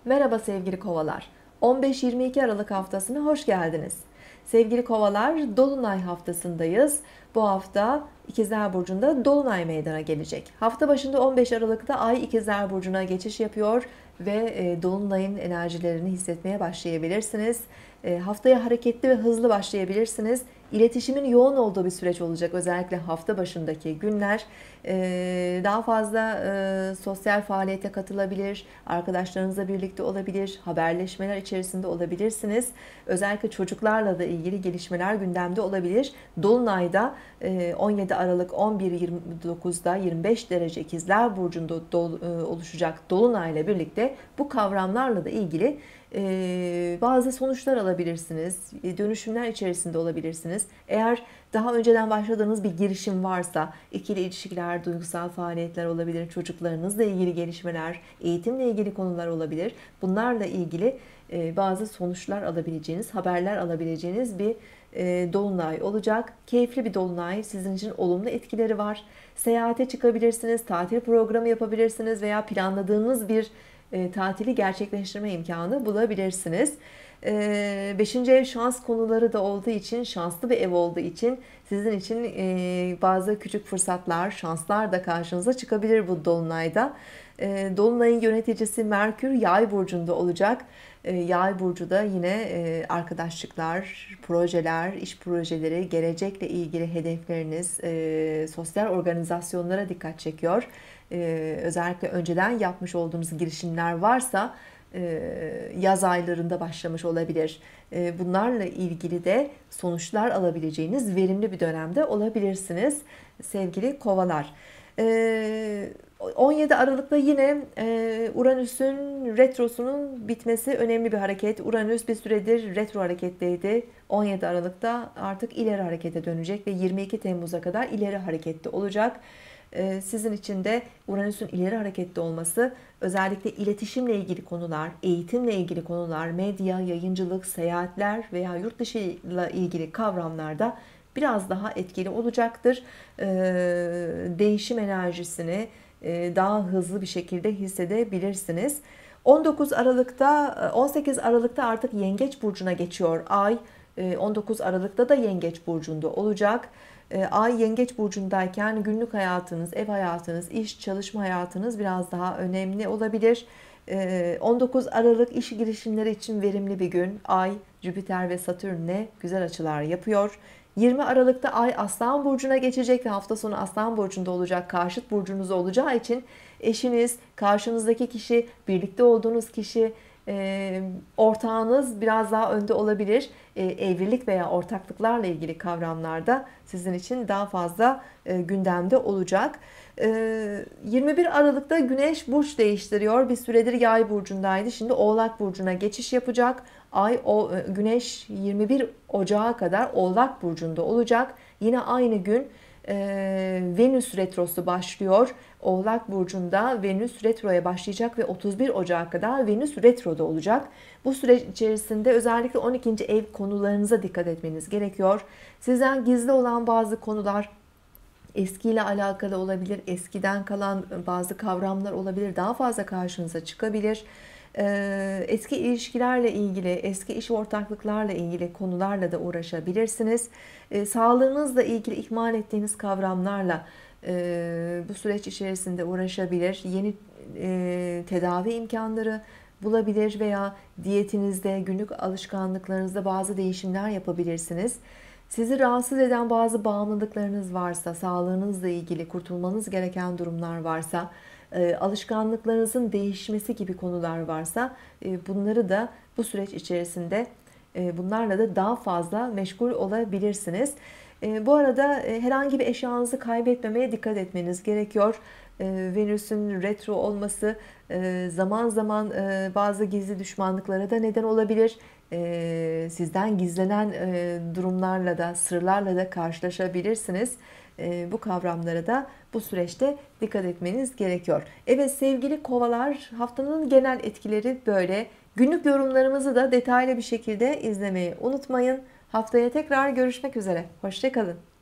Merhaba sevgili kovalar. 15-22 Aralık haftasına hoş geldiniz. Sevgili kovalar, Dolunay haftasındayız. Bu hafta İkizler Burcu'nda Dolunay meydana gelecek. Hafta başında 15 Aralık'ta Ay İkizler Burcu'na geçiş yapıyor ve Dolunay'ın enerjilerini hissetmeye başlayabilirsiniz. Haftaya hareketli ve hızlı başlayabilirsiniz. İletişimin yoğun olduğu bir süreç olacak. Özellikle hafta başındaki günler. Daha fazla sosyal faaliyete katılabilir, arkadaşlarınızla birlikte olabilir, haberleşmeler içerisinde olabilirsiniz. Özellikle çocuklarla da ilgili gelişmeler gündemde olabilir. Dolunay'da 17 Aralık 11.29'da 25 derece İkizler Burcu'nda oluşacak Dolunay ile birlikte bu kavramlarla da ilgili bazı sonuçlar alabilirsiniz, dönüşümler içerisinde olabilirsiniz. Eğer daha önceden başladığınız bir girişim varsa, ikili ilişkiler, duygusal faaliyetler olabilir, çocuklarınızla ilgili gelişmeler, eğitimle ilgili konular olabilir. Bunlarla ilgili bazı sonuçlar alabileceğiniz, haberler alabileceğiniz bir dolunay olacak. Keyifli bir dolunay, sizin için olumlu etkileri var. Seyahate çıkabilirsiniz, tatil programı yapabilirsiniz veya planladığınız bir tatili gerçekleştirme imkanı bulabilirsiniz. 5. ev şans konuları da olduğu için, şanslı bir ev olduğu için sizin için bazı küçük fırsatlar, şanslar da karşınıza çıkabilir bu dolunayda. Dolunayın yöneticisi Merkür Yay burcunda olacak. Yay burcu da yine arkadaşlıklar, projeler, iş projeleri, gelecekle ilgili hedefleriniz, sosyal organizasyonlara dikkat çekiyor. Özellikle önceden yapmış olduğunuz girişimler varsa yaz aylarında başlamış olabilir. Bunlarla ilgili de sonuçlar alabileceğiniz verimli bir dönemde olabilirsiniz sevgili kovalar. 17 Aralık'ta yine Uranüs'ün retrosunun bitmesi önemli bir hareket. Uranüs bir süredir retro hareketteydi. 17 Aralık'ta artık ileri harekete dönecek ve 22 Temmuz'a kadar ileri harekette olacak. Sizin için de Uranüs'ün ileri harekette olması özellikle iletişimle ilgili konular, eğitimle ilgili konular, medya, yayıncılık, seyahatler veya yurt dışı ile ilgili kavramlarda biraz daha etkili olacaktır. Değişim enerjisini daha hızlı bir şekilde hissedebilirsiniz. 18 Aralık'ta artık Yengeç burcuna geçiyor Ay. 19 Aralık'ta da Yengeç burcunda olacak. Ay Yengeç burcundayken günlük hayatınız, ev hayatınız, iş, çalışma hayatınız biraz daha önemli olabilir. 19 Aralık iş girişimleri için verimli bir gün. Ay, Jüpiter ve Satürn'le güzel açılar yapıyor. 20 Aralık'ta Ay Aslan burcuna geçecek ve hafta sonu Aslan burcunda olacak, karşıt burcunuzda olacağı için eşiniz, karşınızdaki kişi, birlikte olduğunuz kişi, ortağınız biraz daha önde olabilir. Evlilik veya ortaklıklarla ilgili kavramlarda sizin için daha fazla gündemde olacak. 21 Aralık'ta Güneş burç değiştiriyor. Bir süredir Yay burcundaydı. Şimdi Oğlak burcuna geçiş yapacak. Güneş 21 Ocağı kadar Oğlak burcunda olacak. Yine aynı gün Venüs retrosu başlıyor. Oğlak burcunda Venüs retroya başlayacak ve 31 Ocak'a kadar Venüs retroda olacak. Bu süreç içerisinde özellikle 12. ev konularınıza dikkat etmeniz gerekiyor. Sizden gizli olan bazı konular eskiyle alakalı olabilir, eskiden kalan bazı kavramlar olabilir, daha fazla karşınıza çıkabilir. Eski ilişkilerle ilgili, eski iş ortaklıklarla ilgili konularla da uğraşabilirsiniz. Sağlığınızla ilgili ihmal ettiğiniz kavramlarla bu süreç içerisinde uğraşabilir. Yeni tedavi imkanları bulabilir veya diyetinizde, günlük alışkanlıklarınızda bazı değişimler yapabilirsiniz. Sizi rahatsız eden bazı bağımlılıklarınız varsa, sağlığınızla ilgili kurtulmanız gereken durumlar varsa, alışkanlıklarınızın değişmesi gibi konular varsa bunları da bu süreç içerisinde bunlarla da daha fazla meşgul olabilirsiniz. Bu arada herhangi bir eşyanızı kaybetmemeye dikkat etmeniz gerekiyor. Venüs'ün retro olması zaman zaman bazı gizli düşmanlıklara da neden olabilir. Sizden gizlenen durumlarla da, sırlarla da karşılaşabilirsiniz. Bu kavramlara da bu süreçte dikkat etmeniz gerekiyor. Evet sevgili kovalar, haftanın genel etkileri böyle. Günlük yorumlarımızı da detaylı bir şekilde izlemeyi unutmayın. Haftaya tekrar görüşmek üzere. Hoşça kalın.